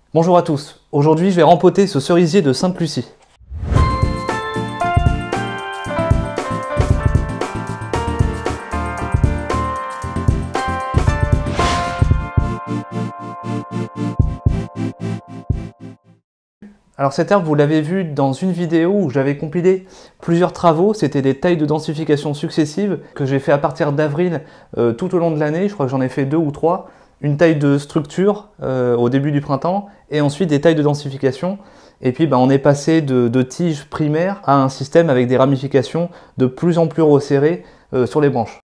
Bonjour à tous, aujourd'hui je vais rempoter ce cerisier de Sainte-Lucie. Alors cet arbre, vous l'avez vu dans une vidéo où j'avais compilé plusieurs travaux, c'était des tailles de densification successives que j'ai fait à partir d'avril tout au long de l'année, je crois que j'en ai fait 2 ou 3. Une taille de structure au début du printemps et ensuite des tailles de densification. Et puis on est passé de tiges primaires à un système avec des ramifications de plus en plus resserrées sur les branches.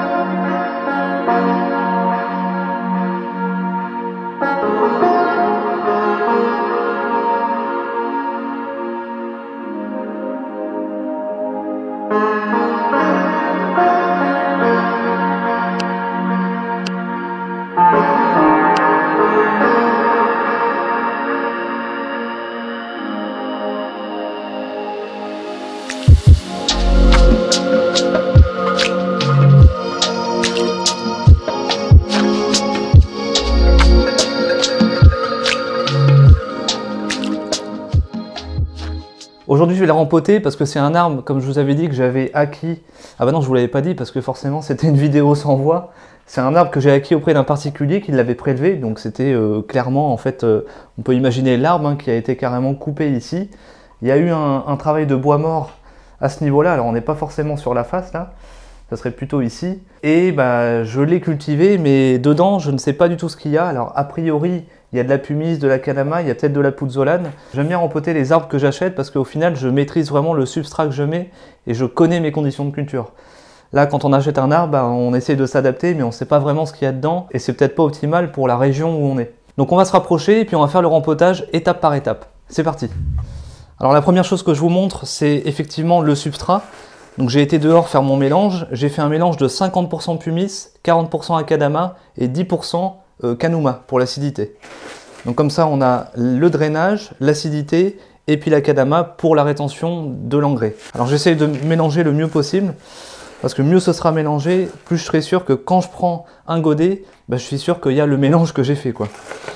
Aujourd'hui je vais la rempoter parce que c'est un arbre, comme je vous avais dit, que j'avais acquis... Ah bah non, je vous l'avais pas dit parce que forcément c'était une vidéo sans voix. C'est un arbre que j'ai acquis auprès d'un particulier qui l'avait prélevé, donc c'était clairement, en fait, on peut imaginer l'arbre qui a été carrément coupé ici. Il y a eu un travail de bois mort à ce niveau-là, alors on n'est pas forcément sur la face là, ça serait plutôt ici. Et je l'ai cultivé, mais dedans je ne sais pas du tout ce qu'il y a. Alors a priori, il y a de la pumice, de la kadama, il y a peut-être de la pouzzolane. J'aime bien rempoter les arbres que j'achète parce qu'au final, je maîtrise vraiment le substrat que je mets et je connais mes conditions de culture. Là, quand on achète un arbre, on essaie de s'adapter, mais on ne sait pas vraiment ce qu'il y a dedans et c'est peut-être pas optimal pour la région où on est. Donc on va se rapprocher et puis on va faire le rempotage étape par étape. C'est parti. Alors la première chose que je vous montre, c'est effectivement le substrat. Donc j'ai été dehors faire mon mélange. J'ai fait un mélange de 50% pumice, 40% akadama et 10% kanuma pour l'acidité. Donc comme ça on a le drainage, l'acidité et puis l'akadama pour la rétention de l'engrais. Alors j'essaie de mélanger le mieux possible parce que mieux ce sera mélangé, plus je serai sûr que quand je prends un godet, je suis sûr qu'il y a le mélange que j'ai fait quoi.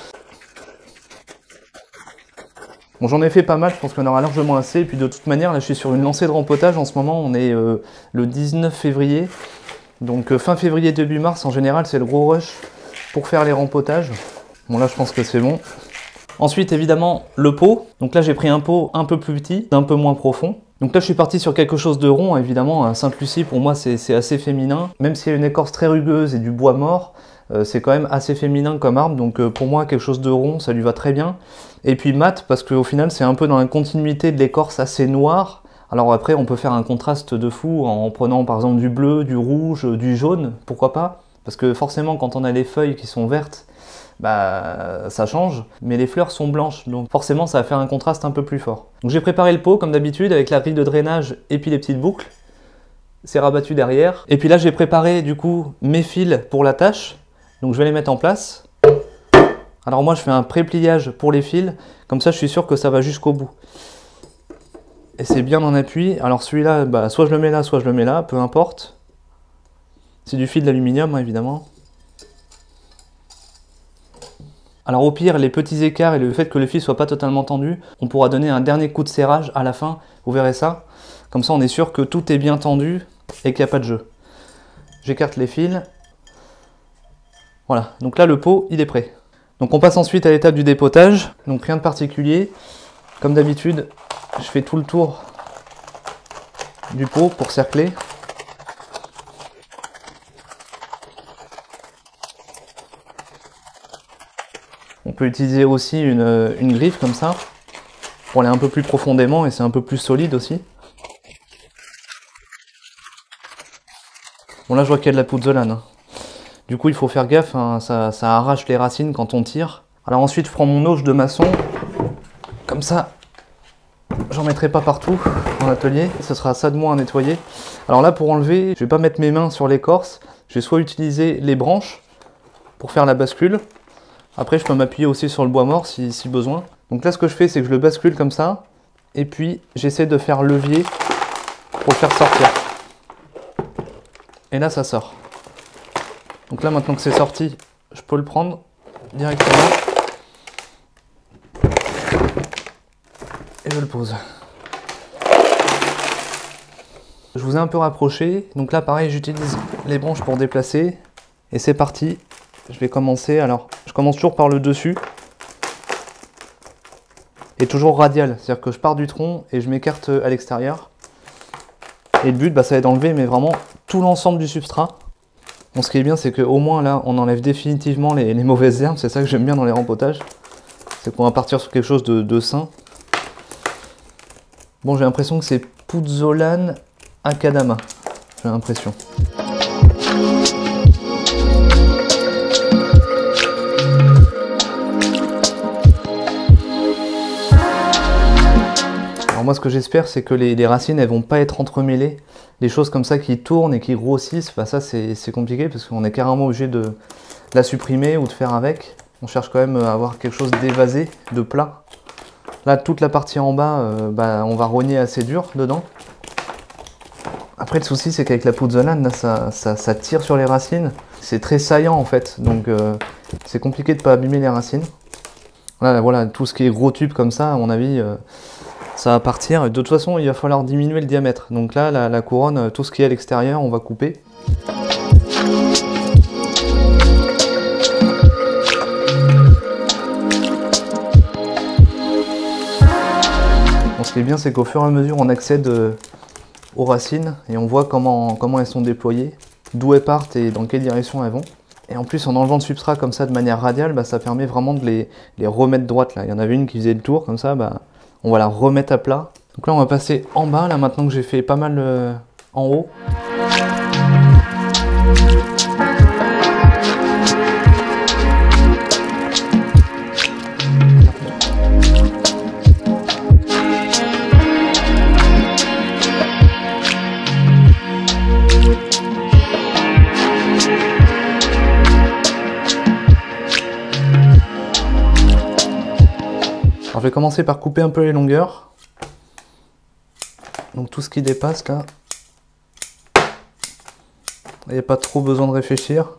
Bon, j'en ai fait pas mal, je pense qu'on aura largement assez, et puis de toute manière là je suis sur une lancée de rempotage en ce moment, on est le 19 février, donc fin février début mars en général c'est le gros rush pour faire les rempotages. Bon là je pense que c'est bon. Ensuite évidemment le pot, donc là j'ai pris un pot un peu plus petit, un peu moins profond. Donc là je suis parti sur quelque chose de rond, évidemment, Sainte-Lucie pour moi c'est assez féminin, même s'il y a une écorce très rugueuse et du bois mort, c'est quand même assez féminin comme arbre, donc pour moi quelque chose de rond ça lui va très bien. Et puis mat parce qu'au final c'est un peu dans la continuité de l'écorce assez noire. Alors après on peut faire un contraste de fou en prenant par exemple du bleu, du rouge, du jaune, pourquoi pas. Parce que forcément quand on a les feuilles qui sont vertes, ça change, mais les fleurs sont blanches, donc forcément ça va faire un contraste un peu plus fort. Donc j'ai préparé le pot comme d'habitude avec la grille de drainage et puis les petites boucles. C'est rabattu derrière. Et puis là j'ai préparé du coup mes fils pour la tâche, donc je vais les mettre en place. Alors moi je fais un pré-pliage pour les fils, comme ça je suis sûr que ça va jusqu'au bout. Et c'est bien en appui. Alors celui-là, soit je le mets là, soit je le mets là, peu importe. C'est du fil d'aluminium, évidemment. Alors au pire, les petits écarts et le fait que le fil soit pas totalement tendu, on pourra donner un dernier coup de serrage à la fin, vous verrez ça. Comme ça on est sûr que tout est bien tendu et qu'il n'y a pas de jeu. J'écarte les fils. Voilà, donc là le pot, il est prêt. Donc on passe ensuite à l'étape du dépotage, donc rien de particulier. Comme d'habitude, je fais tout le tour du pot pour cercler. On peut utiliser aussi une griffe comme ça, pour aller un peu plus profondément et c'est un peu plus solide aussi. Bon là je vois qu'il y a de la pouzzolane. Du coup il faut faire gaffe, ça arrache les racines quand on tire. Alors ensuite je prends mon auge de maçon, comme ça j'en mettrai pas partout dans l'atelier, ce sera ça de moins à nettoyer. Alors là pour enlever, je vais pas mettre mes mains sur l'écorce, je vais soit utiliser les branches pour faire la bascule. Après je peux m'appuyer aussi sur le bois mort si besoin. Donc là ce que je fais c'est que je le bascule comme ça, et puis j'essaie de faire levier pour le faire sortir. Et là ça sort. Donc là maintenant que c'est sorti, je peux le prendre directement. et je le pose. Je vous ai un peu rapproché, donc là pareil j'utilise les branches pour déplacer, et c'est parti. Je vais commencer, alors je commence toujours par le dessus, et toujours radial, c'est-à-dire que je pars du tronc et je m'écarte à l'extérieur. Et le but, ça va être d'enlever mais vraiment tout l'ensemble du substrat. Bon, ce qui est bien, c'est qu'au moins là, on enlève définitivement les mauvaises herbes, c'est ça que j'aime bien dans les rempotages, c'est qu'on va partir sur quelque chose de sain. Bon, j'ai l'impression que c'est Pouzzolane Akadama, j'ai l'impression. Alors moi, ce que j'espère, c'est que les racines, elles vont pas être entremêlées. Les choses comme ça qui tournent et qui grossissent, ça c'est compliqué parce qu'on est carrément obligé de la supprimer ou de faire avec. On cherche quand même à avoir quelque chose d'évasé, de plat. Là, toute la partie en bas, on va rogner assez dur dedans. Après, le souci, c'est qu'avec la pouzzolane, là, ça tire sur les racines. C'est très saillant en fait, donc c'est compliqué de ne pas abîmer les racines. Là, voilà, tout ce qui est gros tube comme ça, à mon avis, ça va partir. De toute façon, il va falloir diminuer le diamètre. Donc là, la couronne, tout ce qui est à l'extérieur, on va couper. Bon, ce qui est bien, c'est qu'au fur et à mesure, on accède aux racines et on voit comment elles sont déployées, d'où elles partent et dans quelle direction elles vont. Et en plus, en enlevant le substrat comme ça de manière radiale, ça permet vraiment de les remettre droites. Là. Il y en avait une qui faisait le tour, comme ça, on va la remettre à plat. Donc là, on va passer en bas, là, maintenant que j'ai fait pas mal en haut. Alors je vais commencer par couper un peu les longueurs. Donc tout ce qui dépasse là, il n'y a pas trop besoin de réfléchir.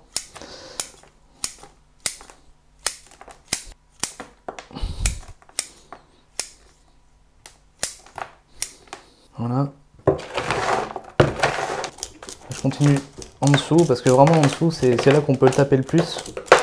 Voilà. Je continue en dessous parce que vraiment en dessous c'est là qu'on peut le taper le plus.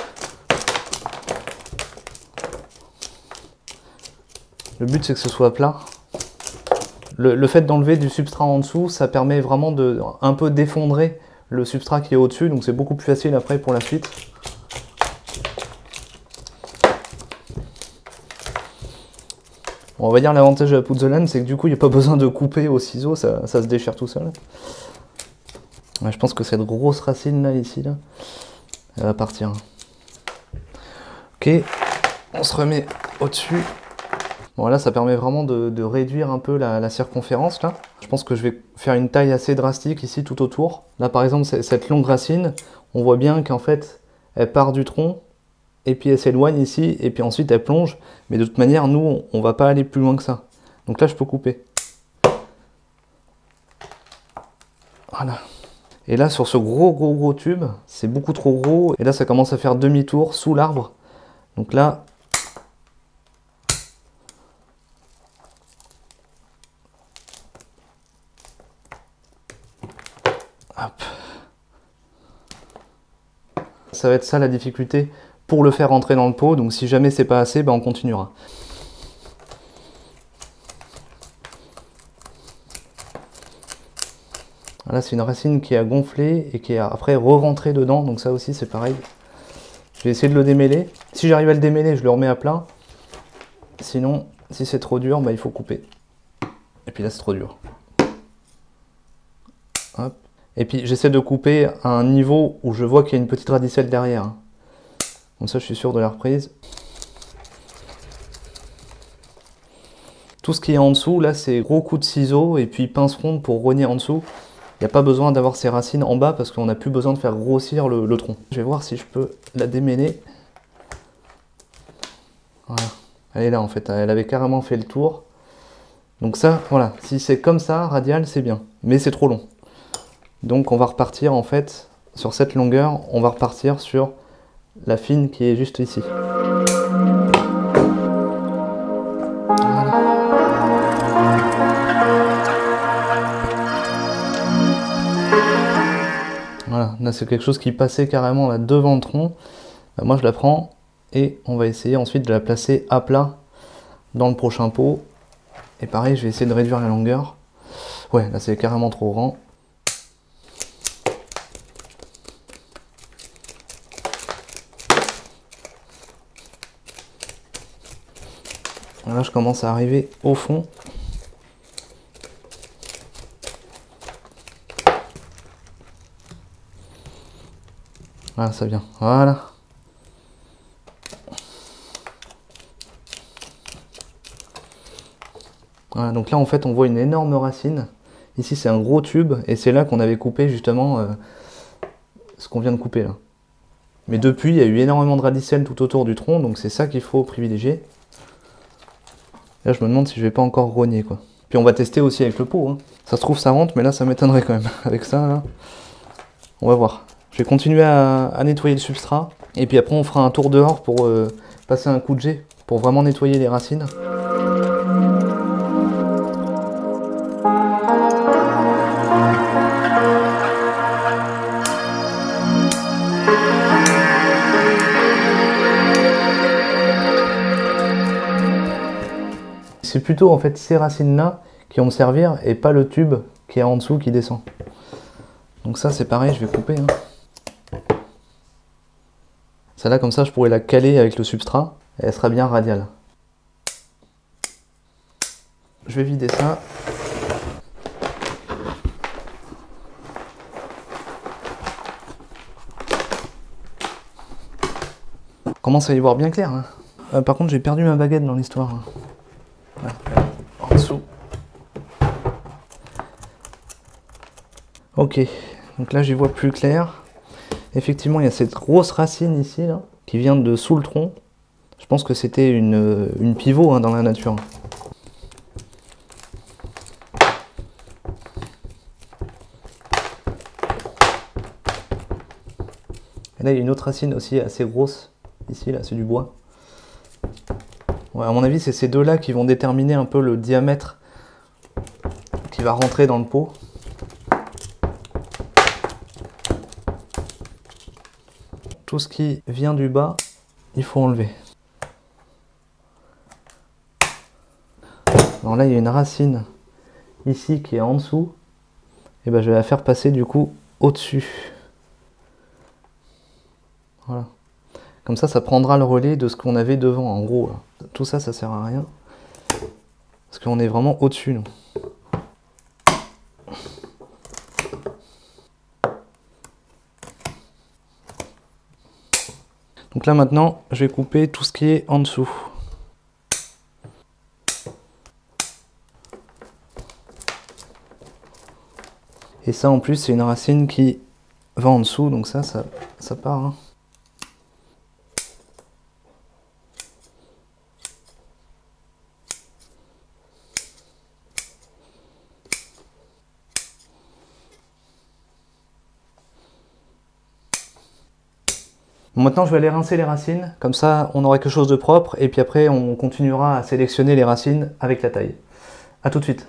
Le but c'est que ce soit plat. Le fait d'enlever du substrat en dessous, ça permet vraiment de un peu défondrer le substrat qui est au-dessus, donc c'est beaucoup plus facile après pour la suite. Bon, on va dire l'avantage de la pouzzolane, c'est que du coup il n'y a pas besoin de couper au ciseau, ça se déchire tout seul. Ouais, je pense que cette grosse racine là, ici, là, elle va partir. Ok, on se remet au-dessus. Bon là ça permet vraiment de réduire un peu la circonférence là. Je pense que je vais faire une taille assez drastique ici tout autour. Là par exemple cette longue racine, on voit bien qu'en fait elle part du tronc et puis elle s'éloigne ici et puis ensuite elle plonge. Mais de toute manière nous on va pas aller plus loin que ça. Donc là je peux couper. Voilà. Et là sur ce gros tube, c'est beaucoup trop gros. Et là ça commence à faire demi-tour sous l'arbre. Donc là... Hop. Ça va être ça la difficulté pour le faire rentrer dans le pot, donc si jamais c'est pas assez, on continuera. Là c'est une racine qui a gonflé et qui est après re-rentrée dedans, donc ça aussi c'est pareil. Je vais essayer de le démêler. Si j'arrive à le démêler, je le remets à plat. Sinon, si c'est trop dur, il faut couper. Et puis là c'est trop dur. Hop. Et puis j'essaie de couper à un niveau où je vois qu'il y a une petite radicelle derrière. Comme ça je suis sûr de la reprise. Tout ce qui est en dessous, là c'est gros coup de ciseau et puis pince ronde pour rogner en dessous. Il n'y a pas besoin d'avoir ces racines en bas parce qu'on n'a plus besoin de faire grossir le tronc. Je vais voir si je peux la démêler. Voilà. Elle est là en fait, elle avait carrément fait le tour. Donc ça, voilà, si c'est comme ça, radial, c'est bien. Mais c'est trop long. Donc on va repartir en fait sur cette longueur, on va repartir sur la fine qui est juste ici. Voilà. Là c'est quelque chose qui passait carrément là devant le tronc. Bah, moi je la prends et on va essayer ensuite de la placer à plat dans le prochain pot. Et pareil, je vais essayer de réduire la longueur. Ouais, là c'est carrément trop grand. Là je commence à arriver au fond. Voilà, ça vient. Voilà. Voilà, donc là en fait on voit une énorme racine. Ici c'est un gros tube et c'est là qu'on avait coupé justement ce qu'on vient de couper là. Mais depuis il y a eu énormément de radicelles tout autour du tronc, donc c'est ça qu'il faut privilégier. Là je me demande si je vais pas encore rogner quoi. Puis on va tester aussi avec le pot. Hein. Ça se trouve ça rentre, mais là ça m'étonnerait quand même. Avec ça là, on va voir. Je vais continuer à nettoyer le substrat et puis après on fera un tour dehors pour passer un coup de jet pour vraiment nettoyer les racines. C'est plutôt en fait ces racines là qui vont me servir et pas le tube qui est en dessous qui descend. Donc ça c'est pareil, je vais couper. Hein. Celle-là comme ça je pourrais la caler avec le substrat et elle sera bien radiale. Je vais vider ça. On commence à y voir bien clair. Hein. Par contre j'ai perdu ma baguette dans l'histoire. Hein. Voilà. En dessous. Ok, donc là j'y vois plus clair. Effectivement il y a cette grosse racine ici là, qui vient de sous le tronc. Je pense que c'était une pivot hein, dans la nature. Et là il y a une autre racine aussi assez grosse. Ici là c'est du bois. Ouais, à mon avis, c'est ces deux-là qui vont déterminer un peu le diamètre qui va rentrer dans le pot. Tout ce qui vient du bas, il faut enlever. Alors là, il y a une racine ici qui est en dessous. Et ben, je vais la faire passer du coup au-dessus. Voilà. Comme ça prendra le relais de ce qu'on avait devant, en gros. Là. Tout ça, ça sert à rien. Parce qu'on est vraiment au-dessus, nous. Donc là, maintenant, je vais couper tout ce qui est en dessous. Et ça, en plus, c'est une racine qui va en dessous. Donc ça part. Hein. Bon, maintenant je vais aller rincer les racines, comme ça on aura quelque chose de propre et puis après on continuera à sélectionner les racines avec la taille. A tout de suite.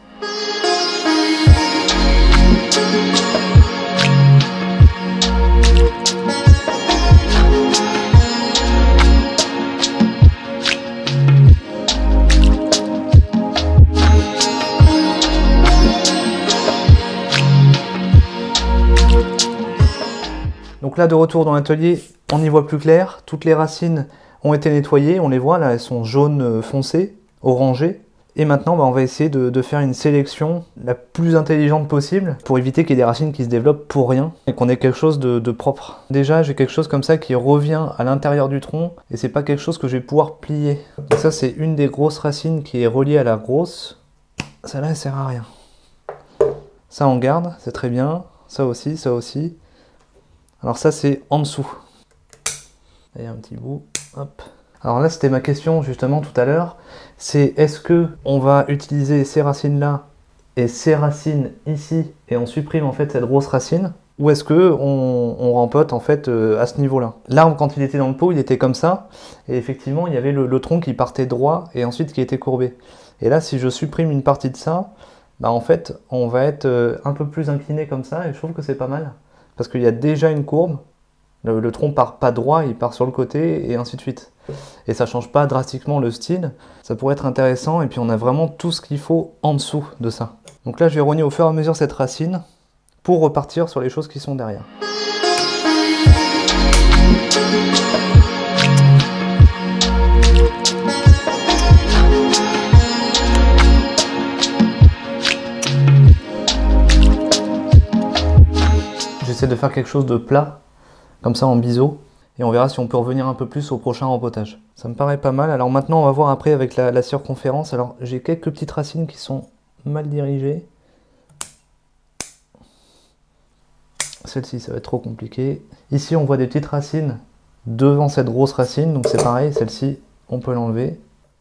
Donc là de retour dans l'atelier, on y voit plus clair, toutes les racines ont été nettoyées, on les voit là, elles sont jaunes foncées, orangées. Et maintenant on va essayer de faire une sélection la plus intelligente possible pour éviter qu'il y ait des racines qui se développent pour rien et qu'on ait quelque chose de propre. Déjà j'ai quelque chose comme ça qui revient à l'intérieur du tronc et c'est pas quelque chose que je vais pouvoir plier. Donc ça c'est une des grosses racines qui est reliée à la grosse. Celle-là elle sert à rien. Ça on garde, c'est très bien. Ça aussi, ça aussi. Alors ça c'est en dessous. Il y a un petit bout, hop. Alors là c'était ma question justement tout à l'heure, c'est est-ce que on va utiliser ces racines là et ces racines ici et on supprime en fait cette grosse racine, ou est-ce que on rempote en fait à ce niveau là. Là quand il était dans le pot il était comme ça et effectivement il y avait le tronc qui partait droit et ensuite qui était courbé. Et là si je supprime une partie de ça, bah en fait on va être un peu plus incliné comme ça et je trouve que c'est pas mal. parce qu'il y a déjà une courbe. Le tronc part pas droit, il part sur le côté et ainsi de suite. Et ça change pas drastiquement le style. Ça pourrait être intéressant et puis on a vraiment tout ce qu'il faut en dessous de ça. Donc là je vais rogner au fur et à mesure cette racine pour repartir sur les choses qui sont derrière. J'essaie de faire quelque chose de plat, comme ça en biseau, et on verra si on peut revenir un peu plus au prochain rempotage. Ça me paraît pas mal. Alors maintenant on va voir après avec la circonférence. Alors j'ai quelques petites racines qui sont mal dirigées. Celle-ci ça va être trop compliqué. Ici on voit des petites racines devant cette grosse racine, donc c'est pareil, celle-ci on peut l'enlever.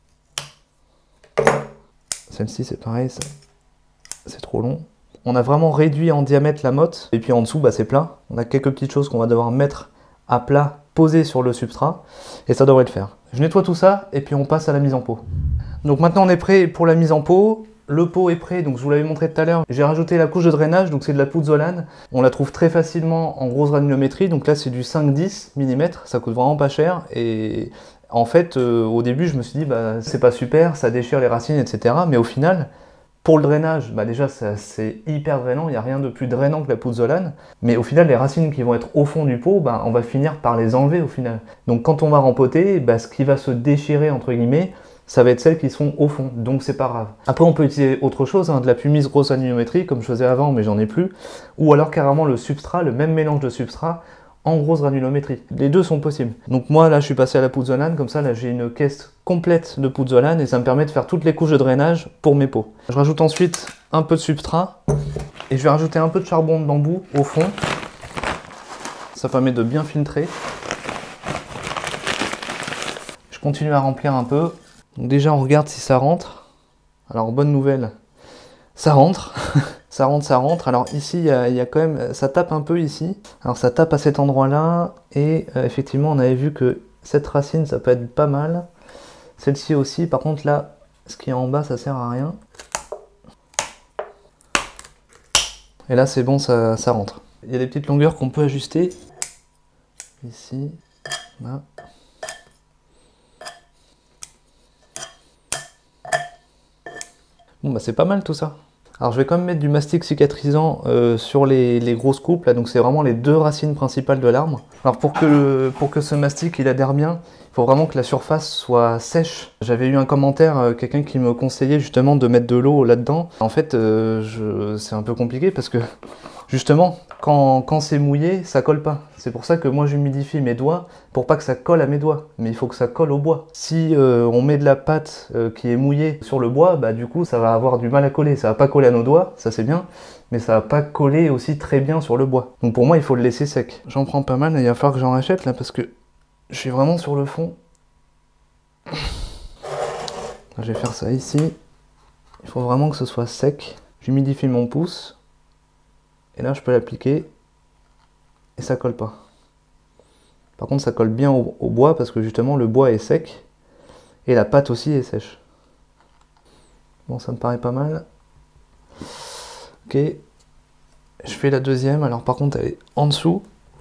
Celle-ci c'est pareil, c'est trop long. On a vraiment réduit en diamètre la motte, et puis en dessous, bah, c'est plat. On a quelques petites choses qu'on va devoir mettre à plat, posées sur le substrat, et ça devrait le faire. Je nettoie tout ça, et puis on passe à la mise en pot. Donc maintenant on est prêt pour la mise en pot. Le pot est prêt, donc je vous l'avais montré tout à l'heure. J'ai rajouté la couche de drainage, donc c'est de la pouzzolane. On la trouve très facilement en grosse granulométrie, donc là c'est du 5-10 mm, ça coûte vraiment pas cher, et en fait au début je me suis dit, bah, c'est pas super, ça déchire les racines, etc. Mais au final, pour le drainage, bah déjà c'est hyper drainant, il n'y a rien de plus drainant que la pouzzolane, mais au final les racines qui vont être au fond du pot, bah, on va finir par les enlever au final. Donc quand on va rempoter, bah, ce qui va se déchirer entre guillemets, ça va être celles qui sont au fond, donc c'est pas grave. Après on peut utiliser autre chose, hein, de la pumice grosse granulométrie comme je faisais avant mais j'en ai plus, ou alors carrément le substrat, le même mélange de substrat, en grosse granulométrie. Les deux sont possibles. Donc moi là je suis passé à la pouzzolane, comme ça là j'ai une caisse complète de pouzzolane et ça me permet de faire toutes les couches de drainage pour mes pots. Je rajoute ensuite un peu de substrat et je vais rajouter un peu de charbon de bambou au fond. Ça permet de bien filtrer. Je continue à remplir un peu. Donc déjà on regarde si ça rentre. Alors bonne nouvelle, ça rentre. Ça rentre. Alors ici, il y a quand même, ça tape un peu ici. Alors ça tape à cet endroit-là. Et effectivement, on avait vu que cette racine, ça peut être pas mal. Celle-ci aussi. Par contre, là, ce qui est en bas, ça sert à rien. Et là, c'est bon, ça rentre. Il y a des petites longueurs qu'on peut ajuster. Ici, là. Bon, bah c'est pas mal tout ça. Alors je vais quand même mettre du mastic cicatrisant sur les grosses coupes, là, donc c'est vraiment les deux racines principales de l'arbre. Alors pour que ce mastic il adhère bien, il faut vraiment que la surface soit sèche. J'avais eu un commentaire, quelqu'un qui me conseillait justement de mettre de l'eau là-dedans. En fait, c'est un peu compliqué parce que justement, quand c'est mouillé, ça colle pas. C'est pour ça que moi j'humidifie mes doigts pour pas que ça colle à mes doigts. Mais il faut que ça colle au bois. Si on met de la pâte qui est mouillée sur le bois, bah du coup ça va avoir du mal à coller. Ça va pas coller à nos doigts, ça c'est bien, mais ça va pas coller aussi très bien sur le bois. Donc pour moi il faut le laisser sec. J'en prends pas mal, il va falloir que j'en rachète là parce que je suis vraiment sur le fond. Je vais faire ça ici. Il faut vraiment que ce soit sec. J'humidifie mon pouce. Et là je peux l'appliquer. Et ça colle pas. Par contre ça colle bien au bois parce que justement le bois est sec. Et la pâte aussi est sèche. Bon, ça me paraît pas mal. Ok. Je fais la deuxième. Alors par contre elle est en dessous.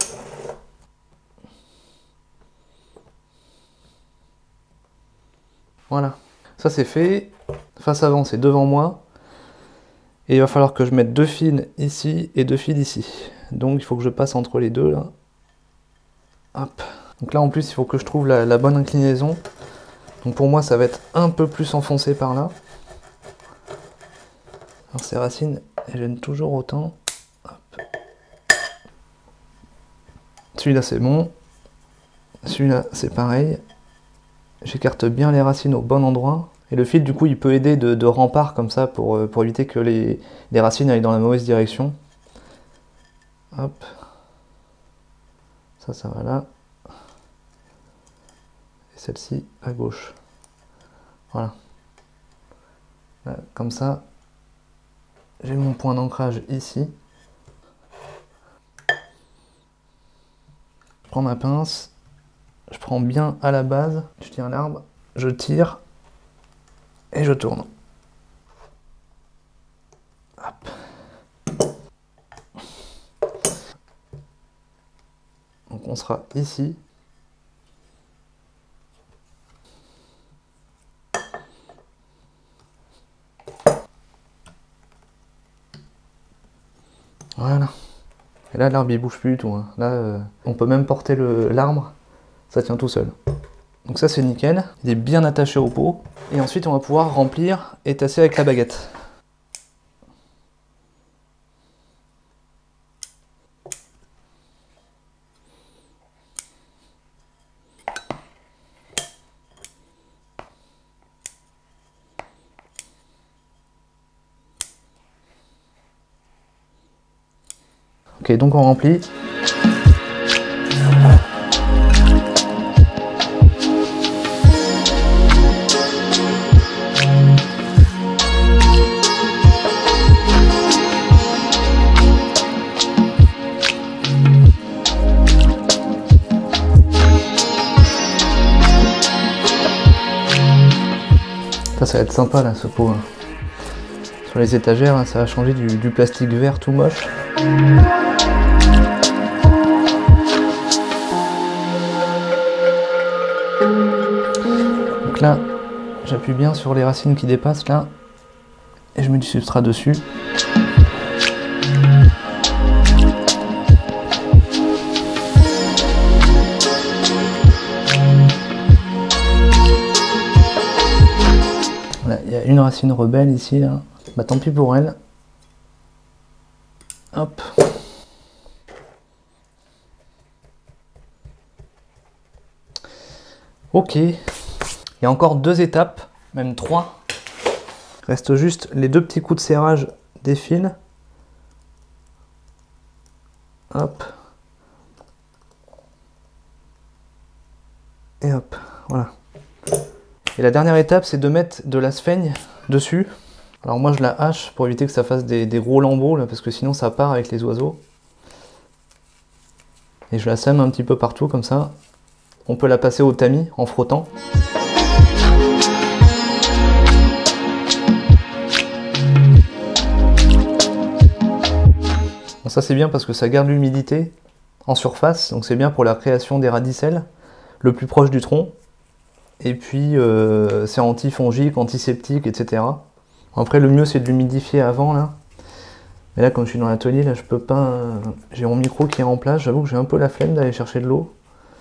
Voilà. Ça c'est fait. Face avant c'est devant moi. Et il va falloir que je mette deux fils ici et deux fils ici. Donc il faut que je passe entre les deux là. Hop. Donc là en plus il faut que je trouve la bonne inclinaison. Donc pour moi ça va être un peu plus enfoncé par là. Alors ces racines elles gênent toujours autant. Hop. Celui-là c'est bon. Celui-là c'est pareil. J'écarte bien les racines au bon endroit. Et le fil du coup il peut aider de rempart comme ça pour éviter que les racines aillent dans la mauvaise direction. Hop. Ça va là. Et celle-ci à gauche. Voilà. Là, comme ça, j'ai mon point d'ancrage ici. Je prends ma pince. Je prends bien à la base. Je tiens l'arbre. Je tire. Et je tourne. Hop. Donc on sera ici. Voilà. Et là, l'arbre il bouge plus du tout. Hein. Là, on peut même porter l'arbre, ça tient tout seul. Donc ça c'est nickel, il est bien attaché au pot. Et ensuite on va pouvoir remplir et tasser avec la baguette. Ok, donc on remplit. Ça va être sympa là, ce pot. Hein. Sur les étagères, hein, ça va changer du plastique vert tout moche. Donc là, j'appuie bien sur les racines qui dépassent là, et je mets du substrat dessus. Voilà, il y a une racine rebelle ici, là. Bah tant pis pour elle. Hop. Ok. Il y a encore 2 étapes, même 3. Reste juste les 2 petits coups de serrage des fils. Hop. Et hop, voilà. Et la dernière étape, c'est de mettre de la sphaigne dessus. Alors moi je la hache pour éviter que ça fasse des gros lambeaux, là, parce que sinon ça part avec les oiseaux. Et je la sème un petit peu partout comme ça. On peut la passer au tamis en frottant. Bon, ça c'est bien parce que ça garde l'humidité en surface, donc c'est bien pour la création des radicelles le plus proche du tronc. Et puis c'est antifongique, antiseptique, etc. Après le mieux c'est de l'humidifier avant là. Mais là comme je suis dans l'atelier, là je peux pas. J'ai mon micro qui est en place, j'avoue que j'ai un peu la flemme d'aller chercher de l'eau.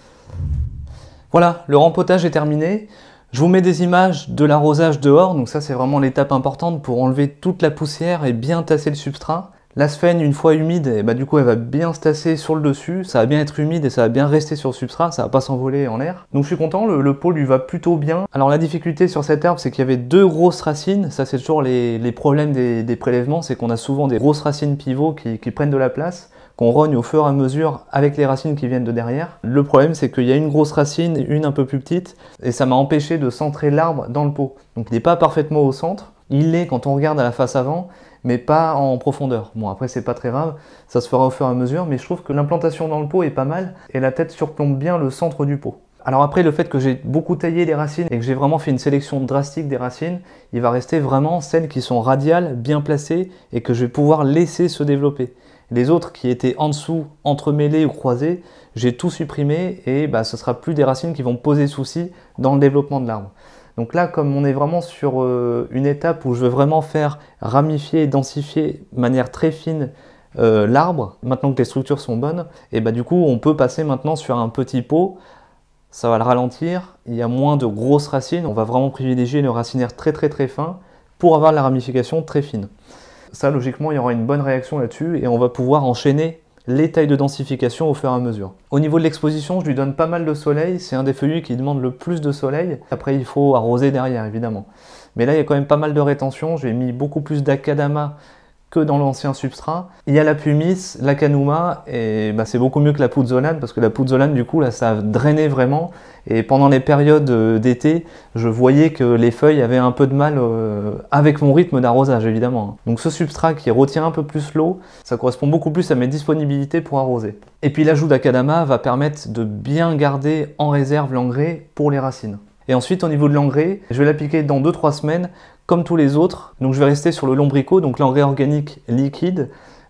Voilà, le rempotage est terminé. Je vous mets des images de l'arrosage dehors, donc ça c'est vraiment l'étape importante pour enlever toute la poussière et bien tasser le substrat. La sphaigne, une fois humide, et bah, du coup elle va bien se tasser sur le dessus, ça va bien être humide et ça va bien rester sur le substrat, ça va pas s'envoler en l'air. Donc je suis content, le pot lui va plutôt bien. Alors la difficulté sur cette herbe, c'est qu'il y avait 2 grosses racines, ça c'est toujours les problèmes des prélèvements, c'est qu'on a souvent des grosses racines pivots qui prennent de la place, qu'on rogne au fur et à mesure avec les racines qui viennent de derrière. Le problème c'est qu'il y a une grosse racine, une un peu plus petite, et ça m'a empêché de centrer l'arbre dans le pot. Donc il n'est pas parfaitement au centre, il l'est quand on regarde à la face avant, mais pas en profondeur. Bon après c'est pas très grave, ça se fera au fur et à mesure, mais je trouve que l'implantation dans le pot est pas mal, et la tête surplombe bien le centre du pot. Alors après le fait que j'ai beaucoup taillé les racines et que j'ai vraiment fait une sélection drastique des racines, il va rester vraiment celles qui sont radiales, bien placées, et que je vais pouvoir laisser se développer. Les autres qui étaient en dessous, entremêlées ou croisées, j'ai tout supprimé, et bah, ce sera plus des racines qui vont poser souci dans le développement de l'arbre. Donc là, comme on est vraiment sur une étape où je veux vraiment faire ramifier et densifier de manière très fine l'arbre, maintenant que les structures sont bonnes, et bah du coup on peut passer maintenant sur un petit pot, ça va le ralentir, il y a moins de grosses racines, on va vraiment privilégier le racinaire très fin pour avoir la ramification très fine. Ça logiquement il y aura une bonne réaction là-dessus et on va pouvoir enchaîner les tailles de densification au fur et à mesure. Au niveau de l'exposition, je lui donne pas mal de soleil, c'est un des feuillus qui demande le plus de soleil. Après il faut arroser derrière évidemment. Mais là il y a quand même pas mal de rétention, j'ai mis beaucoup plus d'acadama que dans l'ancien substrat. Il y a la pumice, la canuma, et bah, c'est beaucoup mieux que la pouzzolane, parce que la pouzzolane du coup là ça drainait vraiment, et pendant les périodes d'été, je voyais que les feuilles avaient un peu de mal avec mon rythme d'arrosage évidemment. Donc ce substrat qui retient un peu plus l'eau, ça correspond beaucoup plus à mes disponibilités pour arroser. Et puis l'ajout d'acadama va permettre de bien garder en réserve l'engrais pour les racines. Et ensuite au niveau de l'engrais, je vais l'appliquer dans 2-3 semaines, comme tous les autres. Donc je vais rester sur le lombricot, donc l'engrais organique liquide,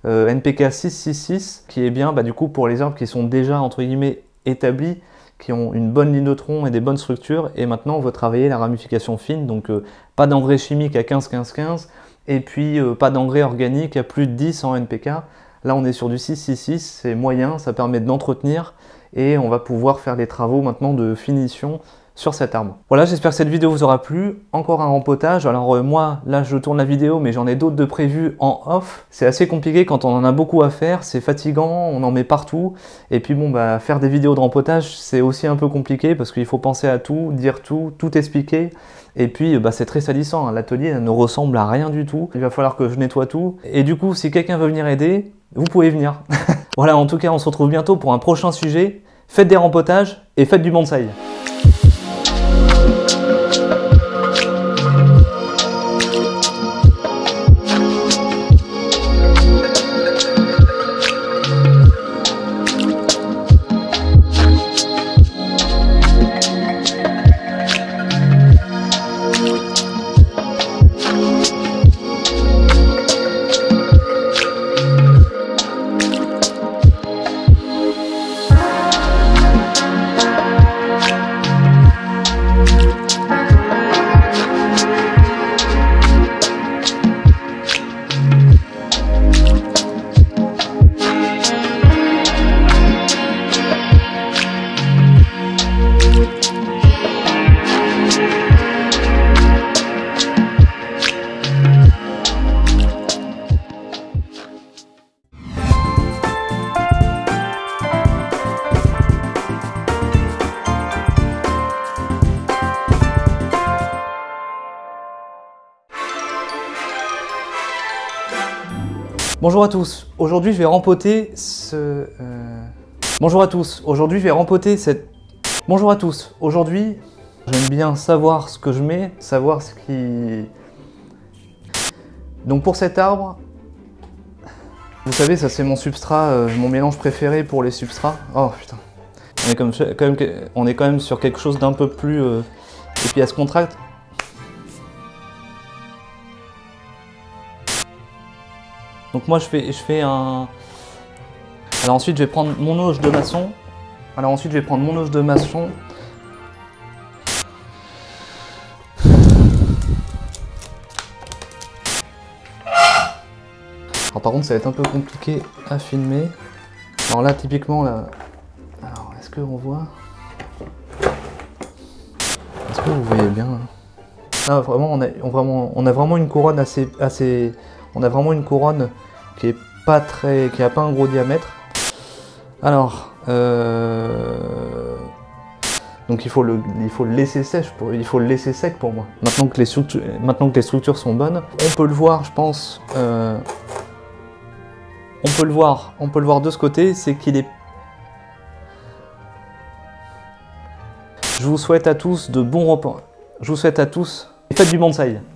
NPK 666 qui est bien du coup pour les arbres qui sont déjà entre guillemets établis, qui ont une bonne ligne de tronc et des bonnes structures, et maintenant on veut travailler la ramification fine, donc pas d'engrais chimique à 15-15-15, et puis pas d'engrais organique à plus de 10 en NPK. Là on est sur du 666, c'est moyen, ça permet de l'entretenir, et on va pouvoir faire les travaux maintenant de finition sur cet arbre. Voilà, j'espère que cette vidéo vous aura plu. Encore un rempotage. Alors moi, là je tourne la vidéo, mais j'en ai d'autres de prévus en off. C'est assez compliqué quand on en a beaucoup à faire, c'est fatigant, on en met partout. Et puis bon, faire des vidéos de rempotage, c'est aussi un peu compliqué parce qu'il faut penser à tout, dire tout expliquer. Et puis c'est très salissant, hein. L'atelier ne ressemble à rien du tout. Il va falloir que je nettoie tout. Et du coup, si quelqu'un veut venir aider, vous pouvez venir. Voilà, en tout cas, on se retrouve bientôt pour un prochain sujet. Faites des rempotages et faites du bonsaï. Bonjour à tous, aujourd'hui je vais rempoter ce... Bonjour à tous, aujourd'hui je vais rempoter cette... Bonjour à tous, aujourd'hui j'aime bien savoir ce que je mets, savoir ce qui... Donc pour cet arbre, vous savez ça c'est mon substrat, mon mélange préféré pour les substrats. Oh putain, on est quand même sur quelque chose d'un peu plus... Et puis elle se contracte. Donc moi je fais un... Alors ensuite je vais prendre mon auge de maçon. Alors par contre ça va être un peu compliqué à filmer. Alors là typiquement là... Alors est-ce qu'on voit? Est-ce que vous voyez bien? Là vraiment on a vraiment une couronne assez... On a vraiment une couronne qui est pas très, qui a pas un gros diamètre. Alors, donc il faut le laisser sec pour moi. Maintenant que les structures sont bonnes, on peut le voir, je pense. On peut le voir de ce côté, c'est qu'il est. Je vous souhaite à tous de bons repas. Je vous souhaite à tous, faites du bonsaï.